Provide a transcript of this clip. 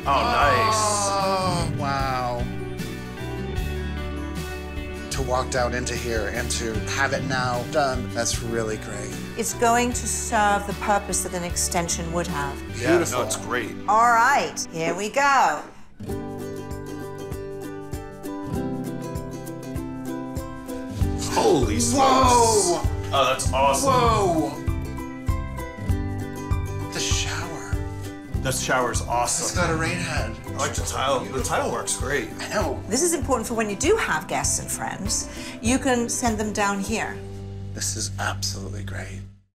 nice. Oh, wow. To walk down into here and to have it now done, that's really great. It's going to serve the purpose that an extension would have. Yeah, no, it's great. All right, here we go. Holy smokes. Whoa! Oh, that's awesome. Whoa! The shower. This shower's awesome. It's got a rain head. I like the tile. The tile works great. I know. This is important for when you do have guests and friends. You can send them down here. This is absolutely great.